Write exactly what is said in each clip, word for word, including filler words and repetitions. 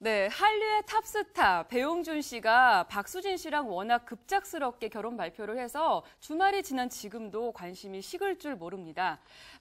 네, 한류의 탑스타 배용준 씨가 박수진 씨랑 워낙 급작스럽게 결혼 발표를 해서 주말이 지난 지금도 관심이 식을 줄 모릅니다.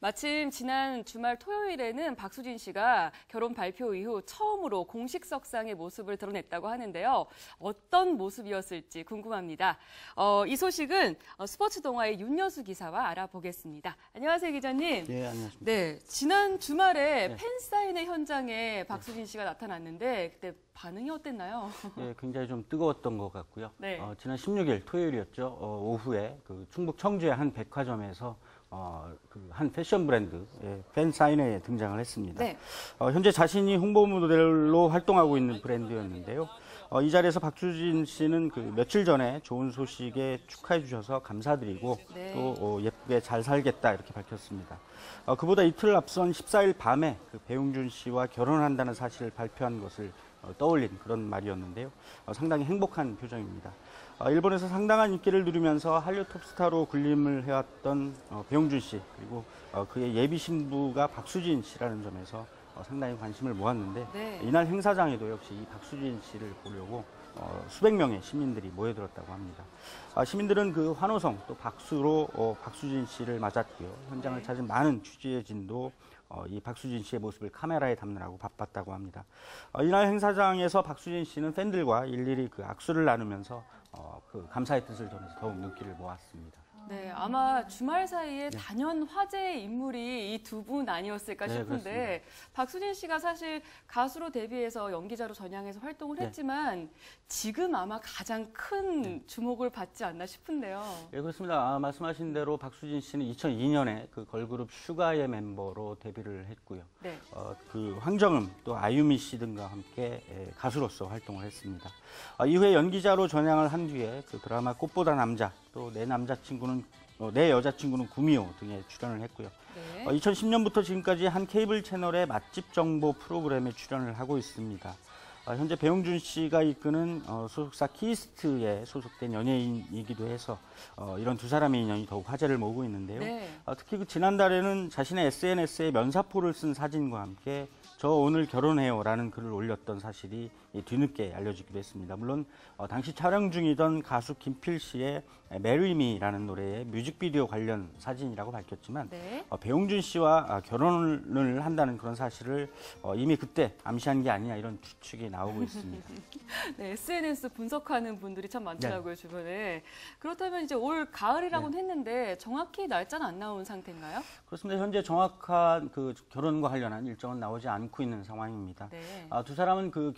마침 지난 주말 토요일에는 박수진 씨가 결혼 발표 이후 처음으로 공식 석상의 모습을 드러냈다고 하는데요. 어떤 모습이었을지 궁금합니다. 어, 이 소식은 스포츠 동아의 윤여수 기사와 알아보겠습니다. 안녕하세요, 기자님. 네, 안녕하십니까. 네, 지난 주말에 네. 팬사인회 현장에 박수진 씨가 나타났는데 그때 반응이 어땠나요? 예, 굉장히 좀 뜨거웠던 것 같고요. 네. 어, 지난 십육 일 토요일이었죠. 어, 오후에 그 충북 청주의 한 백화점에서 어, 그 한 패션 브랜드 예, 팬 사인회에 등장을 했습니다. 네. 어, 현재 자신이 홍보 모델로 활동하고 있는 브랜드였는데요. 어, 이 자리에서 박수진 씨는 그 며칠 전에 좋은 소식에 축하해 주셔서 감사드리고 네. 또 어, 예쁘게 잘 살겠다 이렇게 밝혔습니다. 어, 그보다 이틀 앞선 십사 일 밤에 그 배용준 씨와 결혼한다는 사실을 발표한 것을 어, 떠올린 그런 말이었는데요. 어, 상당히 행복한 표정입니다. 어, 일본에서 상당한 인기를 누리면서 한류 톱스타로 군림을 해왔던 어, 배용준 씨 그리고 어, 그의 예비 신부가 박수진 씨라는 점에서 어, 상당히 관심을 모았는데 네. 이날 행사장에도 역시 이 박수진 씨를 보려고 어, 수백 명의 시민들이 모여들었다고 합니다. 아, 시민들은 그 환호성 또 박수로 어, 박수진 씨를 맞았고요. 현장을 네. 찾은 많은 취재진도 어, 이 박수진 씨의 모습을 카메라에 담느라고 바빴다고 합니다. 어, 이날 행사장에서 박수진 씨는 팬들과 일일이 그 악수를 나누면서 어, 그 감사의 뜻을 전해서 더욱 눈길을 모았습니다. 네, 아마 주말 사이에 단연 화제의 인물이 이 두 분 아니었을까 네, 싶은데 그렇습니다. 박수진 씨가 사실 가수로 데뷔해서 연기자로 전향해서 활동을 네. 했지만 지금 아마 가장 큰 주목을 받지 않나 싶은데요. 예, 그렇습니다. 아, 말씀하신 대로 박수진 씨는 이천이 년에 그 걸그룹 슈가의 멤버로 데뷔를 했고요. 네. 어, 그 황정음 또 아유미 씨 등과 함께 예, 가수로서 활동을 했습니다. 어, 이후에 연기자로 전향을 한 뒤에 그 드라마 꽃보다 남자 또 내 남자친구는 어, 내 여자친구는 구미호 등에 출연을 했고요. 네. 어, 이천십 년부터 지금까지 한 케이블 채널의 맛집 정보 프로그램에 출연을 하고 있습니다. 어, 현재 배용준 씨가 이끄는 어, 소속사 키스트에 소속된 연예인이기도 해서 어, 이런 두 사람의 인연이 더욱 화제를 모으고 있는데요. 네. 어, 특히 그 지난달에는 자신의 에스엔에스에 면사포를 쓴 사진과 함께 저 오늘 결혼해요라는 글을 올렸던 사실이 뒤늦게 알려지기도 했습니다. 물론 어, 당시 촬영 중이던 가수 김필 씨의 Marry Me라는 노래의 뮤직비디오 관련 사진이라고 밝혔지만 네. 어, 배용준 씨와 결혼을 한다는 그런 사실을 어, 이미 그때 암시한 게 아니냐 이런 추측이 나오고 있습니다. 네, 에스엔에스 분석하는 분들이 참 많더라고요, 네. 주변에. 그렇다면 이제 올 가을이라고는 네. 했는데 정확히 날짜는 안 나온 상태인가요? 그렇습니다. 현재 정확한 그 결혼과 관련한 일정은 나오지 않고 있는 상황입니다. 네. 아, 두 사람은 그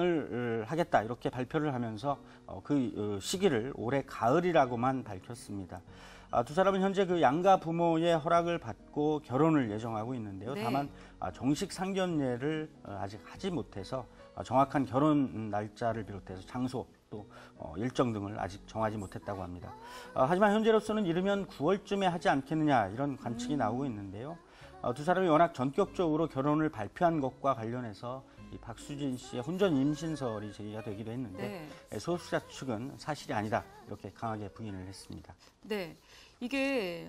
결혼을 하겠다 이렇게 발표를 하면서 어, 그 시기를 올해 가을이라고만 밝혔습니다. 아, 두 사람은 현재 그 양가 부모의 허락을 받고 결혼을 예정하고 있는데요. 네. 다만 아, 정식 상견례를 아직 하지 못해서 아, 정확한 결혼 날짜를 비롯해서 장소 또 어, 일정 등을 아직 정하지 못했다고 합니다. 아, 하지만 현재로서는 이르면 구월쯤에 하지 않겠느냐 이런 관측이 음. 나오고 있는데요. 어, 두 사람이 워낙 전격적으로 결혼을 발표한 것과 관련해서 이 박수진 씨의 혼전 임신설이 제기가 되기도 했는데 네. 소속사 측은 사실이 아니다 이렇게 강하게 부인을 했습니다. 네, 이게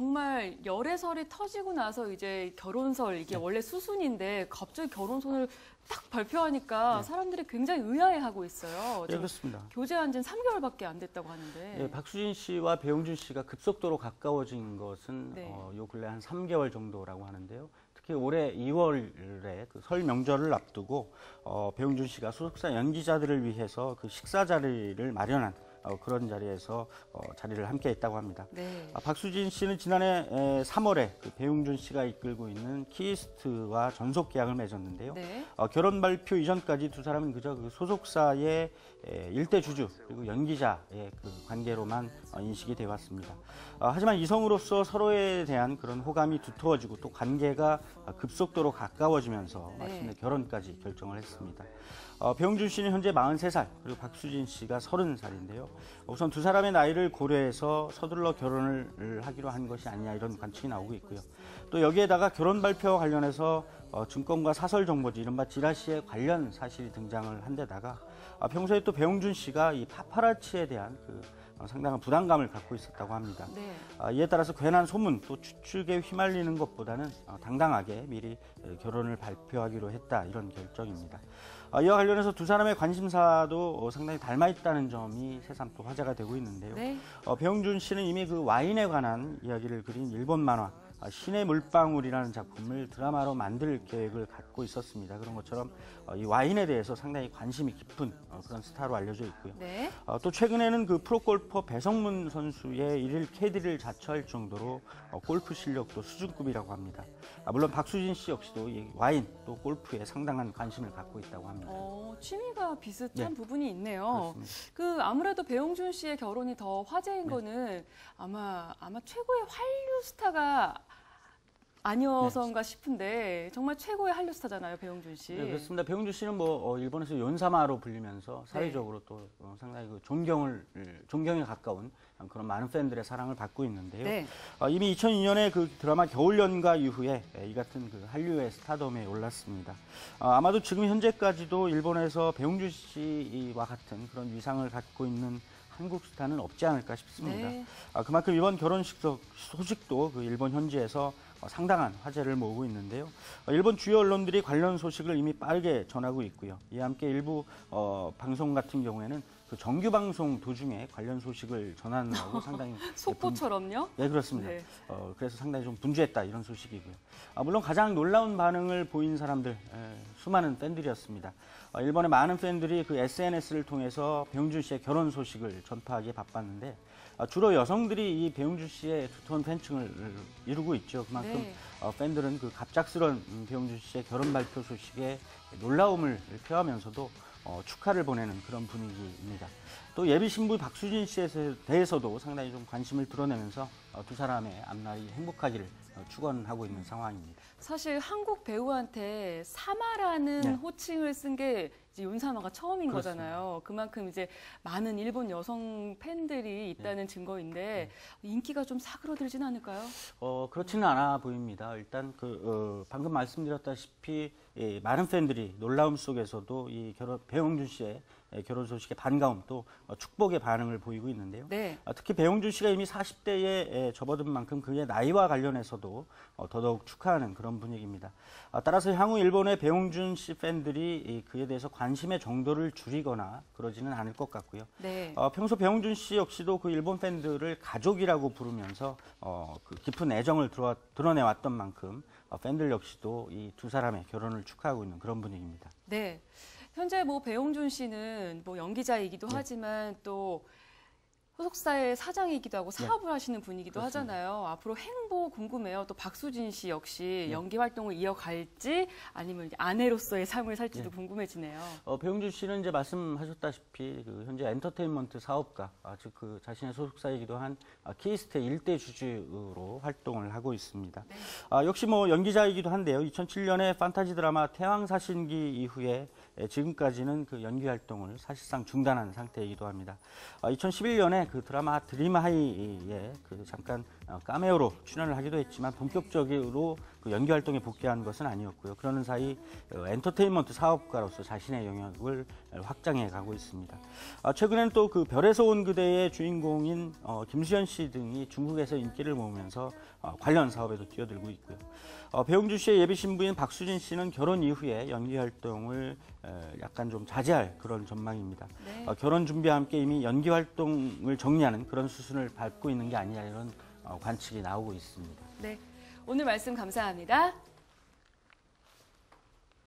정말 열애설이 터지고 나서 이제 결혼설 이게 네. 원래 수순인데 갑자기 결혼선을 딱 발표하니까 네. 사람들이 굉장히 의아해하고 있어요. 네, 그렇습니다. 교제한 지는 삼 개월밖에 안 됐다고 하는데. 네, 박수진 씨와 배용준 씨가 급속도로 가까워진 것은 네. 어, 요 근래 한 삼 개월 정도라고 하는데요. 특히 올해 이월에 그 설 명절을 앞두고 어, 배용준 씨가 소속사 연기자들을 위해서 그 식사 자리를 마련한 어, 그런 자리에서 어, 자리를 함께 했다고 합니다. 네. 아, 박수진 씨는 지난해 에, 삼월에 그 배용준 씨가 이끌고 있는 키스트와 전속 계약을 맺었는데요. 네. 어, 결혼 발표 이전까지 두 사람은 그저 그 소속사의 에, 일대 주주 그리고 연기자의 그 관계로만 어, 인식이 되어 왔습니다. 어, 하지만 이성으로서 서로에 대한 그런 호감이 두터워지고 또 관계가 급속도로 가까워지면서 네. 마침내 결혼까지 결정을 했습니다. 어, 배용준 씨는 현재 마흔세 살, 그리고 박수진 씨가 서른 살인데요. 우선 두 사람의 나이를 고려해서 서둘러 결혼을 하기로 한 것이 아니냐 이런 관측이 나오고 있고요. 또 여기에다가 결혼 발표와 관련해서 어, 증권과 사설 정보지 이른바 지라시의 관련 사실이 등장을 한 데다가 어, 평소에 또 배용준 씨가 이 파파라치에 대한 그 어, 상당한 부담감을 갖고 있었다고 합니다. 네. 아, 이에 따라서 괜한 소문 또 추측에 휘말리는 것보다는 어, 당당하게 미리 에, 결혼을 발표하기로 했다 이런 결정입니다. 아, 이와 관련해서 두 사람의 관심사도 어, 상당히 닮아 있다는 점이 새삼 또 화제가 되고 있는데요. 네. 어, 배용준 씨는 이미 그 와인에 관한 이야기를 그린 일본 만화 아, 신의 물방울이라는 작품을 드라마로 만들 계획을 갖고 있었습니다. 그런 것처럼 어, 이 와인에 대해서 상당히 관심이 깊은 어, 그런 스타로 알려져 있고요. 네. 어, 또 최근에는 그 프로골퍼 배성문 선수의 일일 캐디를 자처할 정도로 어, 골프 실력도 수준급이라고 합니다. 아, 물론 박수진 씨 역시도 이 와인 또 골프에 상당한 관심을 갖고 있다고 합니다. 어, 취미가 비슷한 네. 부분이 있네요. 그렇습니다. 그 아무래도 배용준 씨의 결혼이 더 화제인 네. 거는 아마 아마 최고의 한류 스타가 아니어서인가 싶은데 정말 최고의 한류 스타잖아요, 배용준 씨. 네, 그렇습니다. 배용준 씨는 뭐 어, 일본에서 연사마로 불리면서 사회적으로 네. 또 어, 상당히 그 존경을 존경에 가까운 그런 많은 팬들의 사랑을 받고 있는데요. 네. 어, 이미 이천이 년에 그 드라마 겨울연가 이후에 이 같은 그 한류의 스타덤에 올랐습니다. 어, 아마도 지금 현재까지도 일본에서 배용준 씨와 같은 그런 위상을 갖고 있는 한국 스타는 없지 않을까 싶습니다. 네. 아, 그만큼 이번 결혼식 소식도 그 일본 현지에서 상당한 화제를 모으고 있는데요. 일본 주요 언론들이 관련 소식을 이미 빠르게 전하고 있고요. 이와 함께 일부 어, 방송 같은 경우에는 그 정규 방송 도중에 관련 소식을 전하느라고 상당히 속보처럼요? 네, 그렇습니다. 네. 어, 그래서 상당히 좀 분주했다 이런 소식이고요. 아, 물론 가장 놀라운 반응을 보인 사람들, 에, 수많은 팬들이었습니다. 어, 일본의 많은 팬들이 그 에스엔에스를 통해서 배용준 씨의 결혼 소식을 전파하기에 바빴는데 아, 주로 여성들이 이 배용준 씨의 두터운 팬층을 이루고 있죠. 그만큼 네. 어, 팬들은 그 갑작스러운 음, 배용준 씨의 결혼 발표 소식에 놀라움을 표하면서도 어, 축하를 보내는 그런 분위기입니다. 또 예비 신부 박수진 씨에 대해서도 상당히 좀 관심을 드러내면서 어, 두 사람의 앞날이 행복하기를 어, 축원하고 있는 상황입니다. 사실 한국 배우한테 사마라는 네. 호칭을 쓴 게 이제 윤사마가 처음인 그렇습니다. 거잖아요. 그만큼 이제 많은 일본 여성 팬들이 있다는 증거인데 인기가 좀 사그러들진 않을까요? 어, 그렇지는 않아 보입니다. 일단 그 어, 방금 말씀드렸다시피 예, 많은 팬들이 놀라움 속에서도 이 결혼 배용준 씨의 예, 결혼 소식에 반가움 또 어, 축복의 반응을 보이고 있는데요. 네. 아, 특히 배용준 씨가 이미 사십 대에 예, 접어든 만큼 그의 나이와 관련해서도 어, 더더욱 축하하는 그런 분위기입니다. 아, 따라서 향후 일본의 배용준 씨 팬들이 이, 그에 대해서 관심의 정도를 줄이거나 그러지는 않을 것 같고요. 네. 어, 평소 배용준 씨 역시도 그 일본 팬들을 가족이라고 부르면서 어, 그 깊은 애정을 드러, 드러내왔던 만큼 어, 팬들 역시도 이 두 사람의 결혼을 축하하고 있는 그런 분위기입니다. 네. 현재 뭐 배용준 씨는 뭐 연기자이기도 네. 하지만 또 소속사의 사장이기도 하고 사업을 네. 하시는 분이기도 그렇습니다. 하잖아요. 앞으로 행보 궁금해요. 또 박수진 씨 역시 네. 연기 활동을 이어갈지 아니면 이제 아내로서의 삶을 살지도 네. 궁금해지네요. 어, 배용준 씨는 이제 말씀하셨다시피 그 현재 엔터테인먼트 사업가, 아, 즉 그 자신의 소속사이기도 한 아, 키스테 일대 주주로 활동을 하고 있습니다. 네. 아, 역시 뭐 연기자이기도 한데요. 이천칠 년에 판타지 드라마 태왕사신기 이후에 에, 지금까지는 그 연기 활동을 사실상 중단한 상태이기도 합니다. 아, 이천십일 년에 그 드라마 드림하이에 그 잠깐 어, 카메오로 출연을 하기도 했지만 본격적으로 그 연기 활동에 복귀한 것은 아니었고요. 그러는 사이 어, 엔터테인먼트 사업가로서 자신의 영역을 확장해 가고 있습니다. 아, 최근에는 또 그 별에서 온 그대의 주인공인 어, 김수현 씨 등이 중국에서 인기를 모으면서 어, 관련 사업에도 뛰어들고 있고요. 어, 배용준 씨의 예비 신부인 박수진 씨는 결혼 이후에 연기 활동을 에, 약간 좀 자제할 그런 전망입니다. 네. 어, 결혼 준비와 함께 이미 연기 활동을 정리하는 그런 수순을 밟고 있는 게 아니냐 이런 어, 관측이 나오고 있습니다. 네. 오늘 말씀 감사합니다.